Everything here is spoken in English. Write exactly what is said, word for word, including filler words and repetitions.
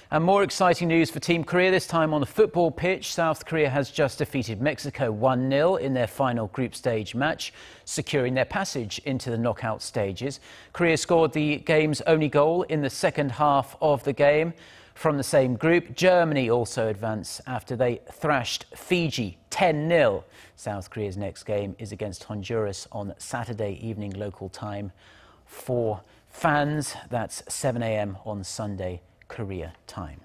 And more exciting news for Team Korea, this time on the football pitch. South Korea has just defeated Mexico one nil in their final group stage match, securing their passage into the knockout stages. Korea scored the game's only goal in the second half of the game. From the same group, Germany also advanced after they thrashed Fiji ten nil. South Korea's next game is against Honduras on Saturday evening local time. For fans, that's seven a m on Sunday Korea time.